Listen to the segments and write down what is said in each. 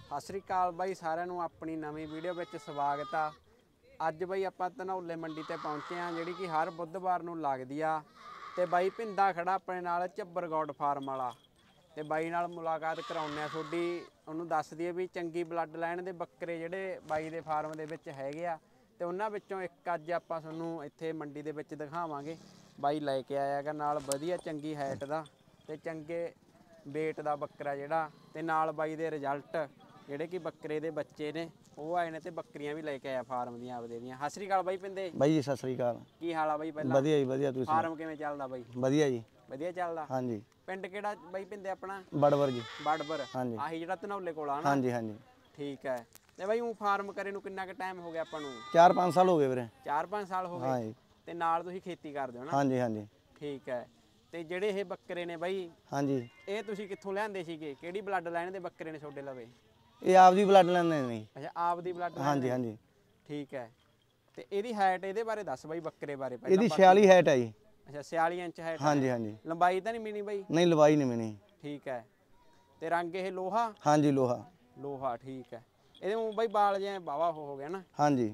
ਸਤਿ ਸ਼੍ਰੀ ਅਕਾਲ ਬਾਈ ਸਾਰਿਆਂ ਨੂੰ ਆਪਣੀ ਨਵੀਂ ਵੀਡੀਓ ਵਿੱਚ ਸਵਾਗਤ ਆ। ਅੱਜ ਬਾਈ ਆਪਾਂ ਧਨੌਲੇ ਮੰਡੀ ਤੇ ਪਹੁੰਚੇ ਆ ਜਿਹੜੀ ਕਿ ਹਰ ਬੁੱਧਵਾਰ ਨੂੰ ਲੱਗਦੀ ਆ ਤੇ ਬਾਈ ਭਿੰਦਾ ਖੜਾ ਆਪਣੇ ਨਾਲ ਝੱਬਰ ਗੌਡ ਫਾਰਮ ਵਾਲਾ ਤੇ ਬਾਈ ਨਾਲ ਮੁਲਾਕਾਤ ਕਰਾਉਂਦੇ ਆ ਤੁਹਾਡੀ। ਉਹਨੂੰ ਦੱਸ ਦਈਏ ਵੀ ਚੰਗੀ ਬਲੱਡ ਲਾਈਨ ਦੇ ਬੱਕਰੇ ਜਿਹੜੇ ਬਾਈ ਦੇ ਫਾਰਮ ਦੇ ਵਿੱਚ ਹੈਗੇ ਆ ਤੇ ਉਹਨਾਂ ਵਿੱਚੋਂ ਇੱਕ ਅੱਜ ਆਪਾਂ ਤੁਹਾਨੂੰ ਇੱਥੇ ਮੰਡੀ ਦੇ ਵਿੱਚ ਦਿਖਾਵਾਂਗੇ। ਬਾਈ ਲੈ ਕੇ ਆਇਆ ਹੈਗਾ ਨਾਲ ਵਧੀਆ ਚੰਗੀ ਹਾਈਟ ਦਾ ਤੇ ਚੰਗੇ ਵੇਟ ਦਾ ਬੱਕਰਾ ਜਿਹੜਾ ਤੇ ਨਾਲ ਬਾਈ ਦੇ ਰਿਜ਼ਲਟ ਜਿਹੜੇ ਕਿ ਬੱਕਰੇ ਦੇ ਬੱਚੇ ਨੇ ਉਹ ਆਏ ਨੇ ਤੇ ਬੱਕਰੀਆਂ ਵੀ ਲੈ ਕੇ ਆਇਆ ਫਾਰਮ ਦੀਆਂ ਆਪਦੇ ਦੀਆਂ। ਸਤਿ ਸ਼੍ਰੀ ਅਕਾਲ ਬਾਈ ਪਿੰਦੇ। ਬਾਈ ਜੀ ਸਤਿ ਸ਼੍ਰੀ ਅਕਾਲ। ਕੀ ਹਾਲ ਆ ਬਾਈ? ਪਹਿਲਾਂ ਵਧੀਆ ਜੀ ਵਧੀਆ। ਤੁਸੀਂ ਫਾਰਮ ਕਿਵੇਂ ਚੱਲਦਾ ਬਾਈ? ਵਧੀਆ ਜੀ ਵਧੀਆ ਚੱਲਦਾ। ਹਾਂਜੀ। ਪਿੰਡ ਕਿਹੜਾ ਬਾਈ ਪਿੰਦੇ ਆਪਣਾ? ਬੜਵਰ ਜੀ। ਬੜਵਰ। ਹਾਂਜੀ। ਆਹੀ ਜਿਹੜਾ ਧਨੌਲੇ ਕੋਲ ਆ ਨਾ? ਹਾਂਜੀ ਹਾਂਜੀ। ਠੀਕ ਹੈ। ਤੇ ਬਾਈ ਉਹ ਫਾਰਮ ਕਰੇ ਨੂੰ ਕਿੰਨਾ ਕੁ ਟਾਈਮ ਹੋ ਗਿਆ ਆਪਾਂ ਨੂੰ? 4-5 ਸਾਲ ਹੋ ਗਏ ਵੀਰੇ। 4-5 ਸਾਲ ਹੋ ਗਏ। ਹਾਂਜੀ। ਤੇ ਨਾਲ ਤੁਸੀਂ ਖੇਤੀ ਕਰਦੇ ਹੋ ਨਾ? ਹਾਂਜੀ ਹਾਂਜੀ। ਠੀਕ ਹੈ। ਤੇ ਜਿਹੜੇ ਇਹ ਬੱਕਰੇ ਨੇ ਬਾਈ ਹਾਂਜੀ ਇਹ ਤੁਸੀਂ ਕਿੱਥੋਂ ਲਿਆਂਦੇ ਸੀਗੇ? ਕਿਹੜੀ ਬਲੱਡ ਲਾਈਨ ਦੇ ਬੱਕਰੇ ਨੇ ਤੁਹਾਡੇ ਲਵੇ? ਇਹ ਆਪਦੀ ਬਲੱਡ ਲੈਂਦੇ ਨੇ। ਅੱਛਾ ਆਪ ਦੀ ਬਲੱਡ ਲਾਈਨ? ਹਾਂਜੀ ਹਾਂਜੀ। ਠੀਕ ਹੈ। ਤੇ ਇਹਦੀ ਹਾਈਟ ਇਹਦੇ ਬਾਰੇ ਦੱਸ ਬਾਈ ਬੱਕਰੇ ਬਾਰੇ ਪਹਿਲਾਂ। ਇਹਦੀ 46 ਹਾਈਟ ਹੈ ਜੀ। ਅੱਛਾ 46 ਇੰਚ ਹਾਈਟ। ਹਾਂਜੀ ਹਾਂਜੀ। ਲੰਬਾਈ ਤਾਂ ਨਹੀਂ ਮਿਣੀ ਬਾਈ? ਨਹੀਂ ਲੰਬਾਈ ਨਹੀਂ ਮਿਣੀ। ਠੀਕ ਹੈ। ਤੇ ਰੰਗ ਇਹ ਲੋਹਾ? ਹਾਂਜੀ ਲੋਹਾ। ਲੋਹਾ ਠੀਕ ਹੈ। ਇਹਦੇ ਮੂੰਹ ਬਾਈ ਬਾਲ ਜਿਹਾ ਬਾਵਾ ਹੋ ਗਿਆ ਨਾ? ਹਾਂਜੀ।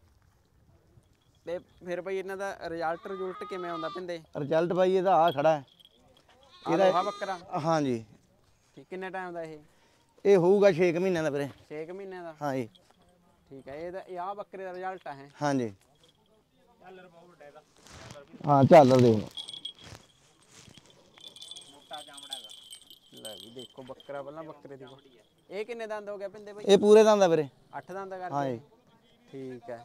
ਤੇ ਫਿਰ ਬਾਈ ਇਹਨਾਂ ਦਾ ਰਿਜ਼ਲਟ ਕਿਵੇਂ ਆਉਂਦਾ ਪਿੰਦੇ? ਰਿਜ਼ਲਟ ਬਾਈ ਇਹਦਾ ਆ ਖੜਾ ਹੈ ਇਹਦਾ ਲੋਹਾ ਬੱਕਰਾ? ਹਾਂਜੀ। ਠੀਕ। ਕਿੰਨੇ ਟਾਈਮ ਦਾ ਇਹ? ਇਹ ਹੋਊਗਾ 6 ਮਹੀਨਿਆਂ ਦਾ ਵੀਰੇ। 6 ਮਹੀਨਿਆਂ ਦਾ? ਹਾਂਜੀ। ਠੀਕ ਹੈ। ਇਹਦਾ ਇਹ ਆ ਬੱਕਰੇ ਦਾ ਰਿਜ਼ਲਟ ਹੈ? ਹਾਂਜੀ। ਝਾਲਰ ਬਹੁਤ ਵੱਡਾ ਇਹਦਾ। ਹਾਂ ਝਾਲਰ ਦੇਖ ਲਓ। ਮੋਟਾ ਚਾਮੜਾ ਹੈਗਾ। ਲੈ ਵੀ ਦੇਖੋ ਬੱਕਰਾ ਪਹਿਲਾਂ ਬੱਕਰੇ ਦੀ। ਇਹ ਕਿੰਨੇ ਦੰਦ ਹੋ ਗਿਆ ਪਿੰਦੇ ਬਾਈ? ਇਹ ਪੂਰੇ ਦੰਦ ਆ ਵੀਰੇ। 8 ਦੰਦ ਕਰਕੇ? ਹਾਂਜੀ। ਠੀਕ ਹੈ।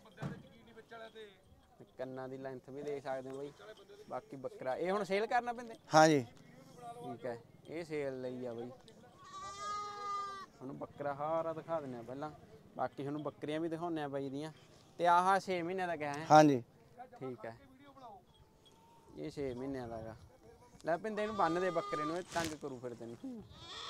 ਕੰਨਾਂ ਦੀ ਲੈਂਥ ਵੀ ਦੇਖ ਸਕਦੇ ਹੋ ਬਾਈ। ਬਾਕੀ ਬੱਕਰਾ ਇਹ ਹੁਣ ਸੇਲ ਕਰਨਾ ਪੈਂਦੇ? ਹਾਂਜੀ। ਠੀਕ ਹੈ। ਇਹ ਸੇਲ ਲਈ ਆ ਬਾਈ। ਹੁਣ ਬੱਕਰਾ ਹਾਰਾ ਦਿਖਾ ਦਿੰਦੇ ਆ ਪਹਿਲਾਂ। ਬਾਕੀ ਤੁਹਾਨੂੰ ਬੱਕਰੀਆਂ ਵੀ ਦਿਖਾਉਂਦੇ ਆ ਬਾਈ ਦੀਆਂ। ਤੇ ਆਹ 6 ਮਹੀਨਿਆਂ ਦਾ ਕਿਹਾ ਹੈ? ਹਾਂਜੀ। ਠੀਕ ਹੈ। ਇਹ 6 ਮਹੀਨਿਆਂ ਦਾ ਹੈਗਾ। ਲੈ ਪਿੰਦੇ ਇਹਨੂੰ ਬੰਨ ਦੇ ਬੱਕਰੇ ਨੂੰ, ਇਹ ਤੰਗ ਕਰੂ ਫਿਰ ਤੈਨੂੰ।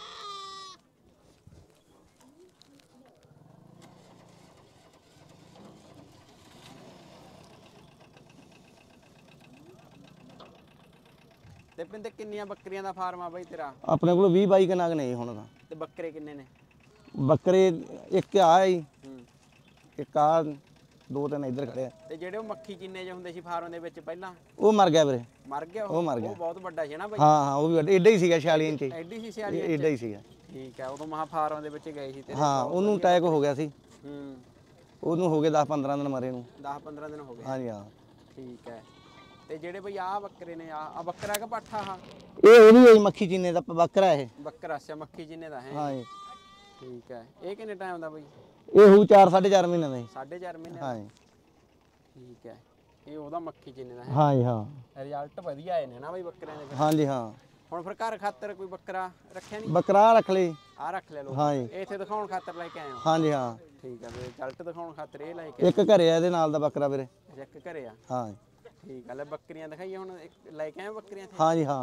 ਤੇ ਪਿੰਦੇ ਕਿੰਨੀਆਂ ਬੱਕਰੀਆਂ ਦਾ ਫਾਰਮ ਆ ਬਾਈ ਤੇਰਾ? ਆਪਣੇ ਕੋਲ 20-22 ਕਨਾਗ ਨੇ ਹੁਣ ਤਾਂ। ਤੇ ਬੱਕਰੇ ਕਿੰਨੇ ਨੇ? ਬੱਕਰੇ ਇੱਕ ਆ ਜੀ। ਇੱਕ ਆ 2-3 ਇੱਧਰ ਖੜੇ ਆ। ਤੇ ਜਿਹੜੇ ਉਹ ਮੱਖੀ ਚੀਨੇ ਜਿਹੇ ਹੁੰਦੇ ਸੀ ਫਾਰਮ ਦੇ ਵਿੱਚ ਪਹਿਲਾਂ? ਉਹ ਮਰ ਗਿਆ ਵੀਰੇ। ਮਰ ਗਿਆ? ਉਹ ਮਰ ਗਿਆ। ਉਹ ਬਹੁਤ ਵੱਡਾ ਸੀ ਨਾ ਬਾਈ? ਹਾਂ ਹਾਂ ਉਹ ਵੀ ਐਡਾ ਹੀ ਸੀਗਾ 46 ਇੰਚ। ਐਡੀ ਸੀ 46 ਇੰਚ? ਐਡਾ ਹੀ ਸੀਗਾ। ਠੀਕ ਹੈ। ਉਦੋਂ ਮਹਾ ਫਾਰਮ ਦੇ ਵਿੱਚ ਗਏ ਸੀ ਤੇਰੇ? ਹਾਂ ਉਹਨੂੰ ਅਟੈਕ ਹੋ ਗਿਆ ਸੀ। ਉਹਨੂੰ ਹੋ ਗਏ 10-15 ਦਿਨ ਮਰੇ ਨੂੰ। 10-15 ਦਿਨ ਹੋ ਗਏ? ਹਾਂਜੀ ਹਾਂ। ਠੀਕ ਹੈ। ਤੇ ਜਿਹੜੇ ਬਈ ਆਹ ਬੱਕਰੇ ਨੇ ਆ ਬੱਕਰਾ ਕਿ ਪੱਠਾ? ਆ ਇਹ ਉਹਦੀ ਮੱਖੀ ਚੀਨੇ ਦਾ ਬੱਕਰਾ ਇਹ। ਬੱਕਰਾ? ਅੱਛਾ ਮੱਖੀ ਚੀਨੇ ਦਾ ਹੈ? ਹਾਂਜੀ। ਠੀਕ ਹੈ। ਇਹ ਕਿੰਨੇ ਟਾਈਮ ਦਾ ਬਈ? ਇਹ ਹੋਊ 4-4.5 ਮਹੀਨੇ ਦਾ ਜੀ। 4.5 ਮਹੀਨੇ? ਹਾਂਜੀ। ਠੀਕ ਹੈ। ਇਹ ਉਹਦਾ ਮੱਖੀ ਚੀਨੇ ਦਾ ਹੈ? ਹਾਂਜੀ ਹਾਂ। ਰਿਜ਼ਲਟ ਵਧੀਆ ਆਏ ਨੇ ਨਾ ਬਈ ਬੱਕਰਿਆਂ ਦੇ? ਹਾਂਜੀ ਹਾਂ। ਹੁਣ ਫਿਰ ਘਰ ਖਾਤਰ ਕੋਈ ਬੱਕਰਾ ਰੱਖਿਆ ਨਹੀਂ? ਬੱਕਰਾ ਰੱਖ ਲਈ। ਆ ਰੱਖ ਲਿਆ ਲੋ? ਹਾਂਜੀ। ਇਹ ਇੱਥੇ ਦਿਖਾਉਣ ਖਾਤਰ ਲੈ ਕੇ ਆਏ ਹੋ? ਹਾਂਜੀ ਹਾਂ। ਠੀਕ ਹੈ। ਰਿਜ਼ਲਟ ਦਿਖਾਉਣ ਖਾਤਰ ਇਹ ਲੈ ਕੇ ਇੱਕ ਘਰੇ ਆ ਇਹਦੇ ਨਾਲ ਦਾ ਬੱਕਰਾ ਵੀਰੇ। ਅੱਛਾ ਇੱਕ ਘਰੇ ਆ? ਹਾਂ। ਠੀਕ ਹੈ। ਲੈ ਬੱਕਰੀਆਂ ਦਿਖਾਈਏ ਹੁਣ। ਲੈ ਕੇ ਆਏ ਬੱਕਰੀਆਂ ਇੱਥੇ? ਹਾਂਜੀ ਹਾਂ।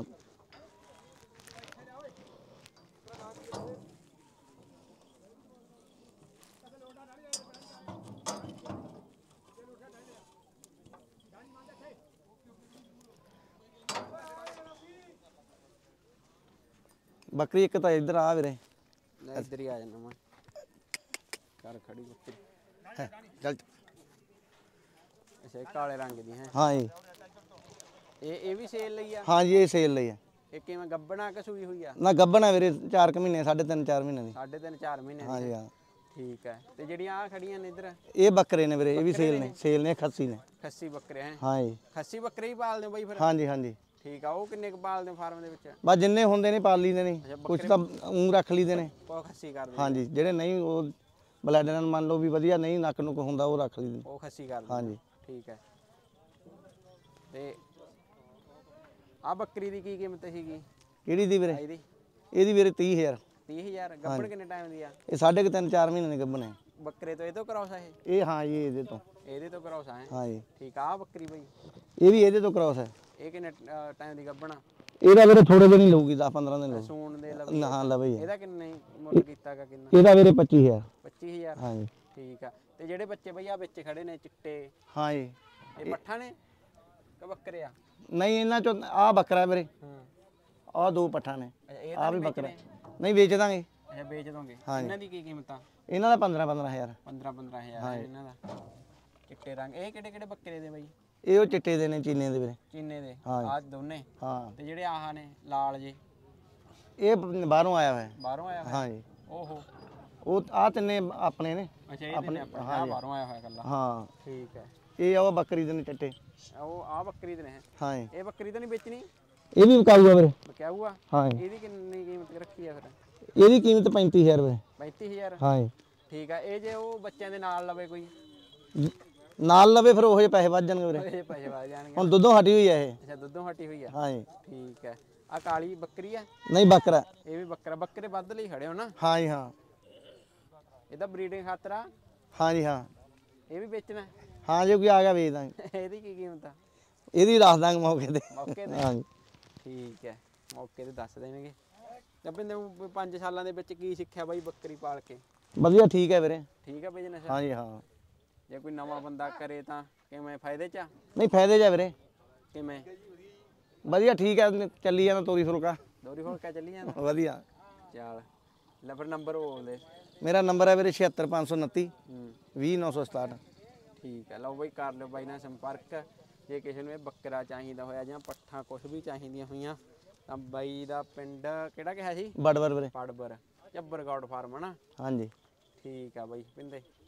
ਬੱਕਰੀ ਇੱਕ ਤਾਂ ਇੱਧਰ ਆ ਵੀਰੇ। ਲੈ ਇੱਧਰ ਹੀ ਆ ਜਾਣਾ ਮੈਂ। ਘਰ ਖੜੀ ਬੱਕਰੀ ਚੱਲ। ਅੱਛਾ ਇਹ ਕਾਲੇ ਰੰਗ ਦੀ ਹੈ? ਹਾਂ ਜੀ। ਇਹ ਵੀ ਸੇਲ ਲਈ ਆ? ਹਾਂਜੀ ਇਹ ਸੇਲ ਲਈ ਆ। ਇਹ ਕਿਵੇਂ ਗੱਬਣਾ ਕਿ ਸੂਈ ਹੋਈ ਆ? ਨਾ ਗੱਬਣਾ ਵੀਰੇ 4 ਮਹੀਨੇ 3.5-4 ਮਹੀਨੇ ਦੀ। 3.5-4 ਮਹੀਨੇ ਦੀ? ਹਾਂਜੀ ਹਾਂ। ਠੀਕ ਹੈ। ਤੇ ਜਿਹੜੀਆਂ ਆ ਖੜੀਆਂ ਨੇ ਇੱਧਰ? ਇਹ ਬੱਕਰੇ ਨੇ ਵੀਰੇ। ਇਹ ਵੀ ਸੇਲ ਨੇ ਖੱਸੀ ਨੇ। ਖੱਸੀ ਬੱਕਰੇ ਹੈ? ਹਾਂ ਜੀ। ਖੱਸੀ ਬੱਕਰੇ ਹੀ ਪਾਲਦੇ ਹੋ ਬਾਈ ਫਿਰ? ਹਾਂਜੀ ਹਾਂਜੀ। ਠੀਕ ਆ। ਉਹ ਕਿੰਨੇ ਕੁ ਪਾਲਦੇ ਹੋ ਫਾਰਮ ਦੇ ਵਿੱਚ? ਬਸ ਜਿੰਨੇ ਹੁੰਦੇ ਨੇ ਪਾਲ ਲਈਦੇ ਨੇ। ਕੁਛ ਤਾਂ ਊਂ ਰੱਖ ਲਈਦੇ ਨੇ। ਉਹ ਖੱਸੀ ਕਰਦੇ? ਹਾਂਜੀ। ਜਿਹੜੇ ਨਹੀਂ ਉਹ ਬਲੱਡ ਨਾਲ ਮੰਨ ਲਓ ਵੀ ਵਧੀਆ ਨਹੀਂ ਨੱਕ ਨੁੱਕ ਹੁੰਦਾ ਉਹ ਰੱਖ ਲਈਦੇ। ਉਹ ਖੱਸੀ ਕਰਦੇ? ਹਾਂਜੀ। ਠੀਕ ਹੈ। ਤੇ ਆ ਬੱਕਰੀ ਦੀ ਕੀ ਕੀਮਤ ਸੀਗੀ? ਕਿਹੜੀ ਦੀ ਵੀਰੇ? ਇਹਦੀ? ਇਹਦੀ ਵੀਰੇ 30,000। 30,000? ਗੱਬਣ ਕਿੰਨੇ ਟਾਈਮ ਦੀ ਆ? ਇਹ 3.5-4 ਮਹੀਨੇ ਦੀ ਗੱਬਣ ਹੈ। ਬੱਕਰੇ ਤੋਂ ਇਹ ਤੋਂ ਕਰਾਉਸ ਆ ਇਹ? ਇਹ ਹਾਂ ਜੀ ਇਹਦੇ ਤੋਂ। ਇਹਦੇ ਤੋਂ ਕਰਾਉਸ ਆ? ਹਾਂ ਜੀ। ਠੀਕ ਆ। ਬੱਕਰੀ ਬਾਈ ਇਹ ਵੀ ਇਹਦੇ ਤੋਂ ਕਰਾਉਸ ਹੈ। ਇਹ ਕਿੰਨੇ ਟਾਈਮ ਦੀ ਗੱਬਣ ਆ? ਇਹਦਾ ਵੀਰੇ ਥੋੜੇ ਦਿਨ ਹੀ ਲਊਗੀ 10-15 ਦਿਨ ਲਊ। ਸੂਣ ਦੇ ਲਵੀ? ਹਾਂ ਲਵੇ। ਇਹਦਾ ਕਿੰਨੇ ਮੁੱਲ ਕੀਤਾਗਾ? ਕਿੰਨਾ? ਇਹਦਾ ਵੀਰੇ 25,000। 25,000? ਹਾਂ ਜੀ। ਠੀਕ ਆ। ਤੇ ਜਿਹੜੇ ਬੱਚੇ ਬਈ ਆ ਵਿੱਚ ਖੜੇ ਨੇ ਚਿੱਟੇ? ਹਾਂ ਜੀ। ਇਹ ਪੱਠਾ ਨੇ ਕਿ ਬੱਕਰੇ ਆ? ਨਹੀਂ ਇਹਨਾਂ ਚੋਂ ਆ ਬੱਕਰਾ ਵੀਰੇ। ਆਹ 2 ਪੱਠਾਂ ਨੇ। ਆ ਵੀ ਬੱਕਰਾ। ਨਹੀਂ ਵੇਚ ਦਾਂਗੇ। ਅੱਛਾ ਵੇਚ ਦੋਗੇ ਹਾਂਜੀ। ਇਹਨਾਂ ਦੀ ਕੀ ਕੀਮਤ ਆ? ਇਹਨਾਂ ਦਾ 15-15000। 15-15000 ਇਹਨਾਂ ਦਾ। ਚਿੱਟੇ ਰੰਗ ਇਹ ਕਿਹੜੇ ਕਿਹੜੇ ਬੱਕਰੇ ਦੇ ਬਾਈ? ਇਹ ਉਹ ਚਿੱਟੇ ਦੇ ਨੇ ਚੀਨੇ ਦੇ ਵੀਰੇ। ਚੀਨੇ ਦੇ ਹਾਂਜੀ। ਆਹ ਦੋਨੇ ਹਾਂ ਤੇ ਜਿਹੜੇ ਆਹ ਨੇ ਲਾਲ ਜੇ ਇਹ ਬਾਹਰੋਂ ਆਇਆ ਹੋਇਆ। ਬਾਹਰੋਂ ਆਇਆ ਹੋਇਆ? ਹਾਂਜੀ ਓਹੋ ਉਹ ਆ ਤਿੰਨੇ ਆਪਣੇ ਨੇ। ਅੱਛਾ ਇਹ ਤਿੰਨੇ ਆਪਣੇ ਆਹ ਬਾਹਰੋਂ ਆਇਆ ਹੋਇਆ ਕੱਲਾ। ਹਾਂ ਠੀਕ ਹੈ। ਇਹ ਉਹ ਬੱਕਰੀ ਦੇ ਨੇ ਚਿੱਟੇ। ਉਹ ਆਹ ਬੱਕਰੀ ਦੇ ਨੇ। ਹਾਂਜੀ ਇਹ ਬੱਕਰੀ ਤਾਂ ਨਹੀਂ ਵੇਚਣੀ? ਇਹ ਵੀ ਵਿਕਾਊਗਾ ਵੀਰੇ। ਬਕਿਆਊ ਆ? ਹਾਂਜੀ ਇਹਦੀ ਕਿੰਨੀ ਕੀਮਤ ਰੱਖੀ ਆ ਫਿਰ? ਇਹਦੀ ਕੀਮਤ 35000 ਰੁਪਏ। 35000? ਹਾਂਜੀ ਠੀਕ ਆ। ਇਹ ਜੇ ਉਹ ਬੱਚਿਆਂ ਦੇ ਨਾਲ ਲਵੇ ਕੋਈ? ਨਾਲ ਲਵੇ ਫਿਰ ਉਹ ਜਿਹੇ ਪੈਸੇ ਵੱਧ ਜਾਣਗੇ ਵੀਰੇ। ਇਹ ਪੈਸੇ ਵੱਧ ਜਾਣਗੇ। ਹੁਣ ਦੁੱਧੋਂ ਹਟੀ ਹੋਈ ਆ ਇਹ। ਅੱਛਾ ਦੁੱਧੋਂ ਹਟੀ ਹੋਈ ਆ। ਹਾਂਜੀ ਠੀਕ ਹੈ। ਆ ਕਾਲੀ ਬੱਕਰੀ ਆ? ਨਹੀਂ ਬੱਕਰਾ। ਇਹ ਵੀ ਬੱਕਰਾ। ਬੱਕਰੇ ਵੱਧ ਲਈ ਖੜੇ ਹੋ ਨਾ? ਹਾਂਜੀ ਹਾਂ। ਇਹਦਾ ਬਰੀਡਿੰਗ ਖਾਤਰ ਆ? ਹਾਂਜੀ ਹਾਂ। ਇਹ ਵੀ ਵੇਚਣਾ? ਹਾਂ ਜੇ ਕੋਈ ਆ ਗਿਆ ਵੇਚ ਦਾਂਗੇ। ਇਹਦੀ ਕੀ ਕੀਮਤ ਆ? ਇਹਦੀ ਦੱਸ ਦਾਂਗੇ ਮੌਕੇ ਤੇ। ਮੌਕੇ ਤੇ? ਹਾਂਜੀ ਠੀਕ ਹੈ ਮੌਕੇ ਤੇ ਦੱਸ ਦੇਣਗੇ। ਤੇ ਬੰਦੇ ਨੂੰ 5 ਸਾਲਾਂ ਦੇ ਵਿੱਚ ਕੀ ਸਿੱਖਿਆ ਬਾਈ ਬੱਕਰੀ ਪਾਲ ਕੇ? ਵਧੀਆ ਠੀਕ ਹੈ ਵੀਰੇ। ਠੀਕ ਹੈ ਬਿਜ਼ਨਸ? ਹਾਂਜੀ ਹਾਂ। ਜੇ ਕੋਈ ਨਵਾਂ ਬੰਦਾ ਕਰੇ ਤਾਂ ਕਿਵੇਂ ਫਾਇਦੇ ਚ ਆ? ਨਹੀਂ ਫਾਇਦੇ ਜਾ ਵੀਰੇ। ਕਿਵੇਂ? ਵਧੀਆ ਠੀਕ ਹੈ ਚੱਲੀ ਜਾਂਦਾ ਤੋਰੀ ਫੁਲਕਾ। ਦੋਰੀ ਹੋਰ ਕਿਆ ਚੱਲੀ ਜਾਂਦਾ? ਵਧੀਆ। ਚੱਲ ਲੈ ਫਿਰ ਨੰਬਰ ਬੋਲ ਦੇ। ਮੇਰਾ ਨੰਬਰ ਹੈ ਵੀਰੇ 76529 ਹੂੰ 20967। ਠੀਕ ਹੈ। ਲਓ ਬਾਈ ਕਰ ਲਿਓ ਬਾਈ ਨਾਲ ਸੰਪਰਕ ਜੇ ਕਿਸੇ ਨੂੰ ਇਹ ਬੱਕਰਾ ਚਾਹੀਦਾ ਹੋਇਆ ਜਾਂ ਪੱਠਾ ਕੁਛ ਵੀ ਚਾਹੀਦੀਆਂ ਹੋਈਆਂ ਤਾਂ ਬਾਈ ਦਾ ਪਿੰਡ ਕਿਹੜਾ ਕਿਹਾ ਸੀ? ਬੜਬੜ ਵੀਰੇ। ਪੜਬਰ ਝੱਬਰ ਗੌਡ ਫਾਰਮ ਹਨਾ? ਹਾਂਜੀ ਠੀਕ ਆ ਬਾਈ ਪਿੰਦੇ।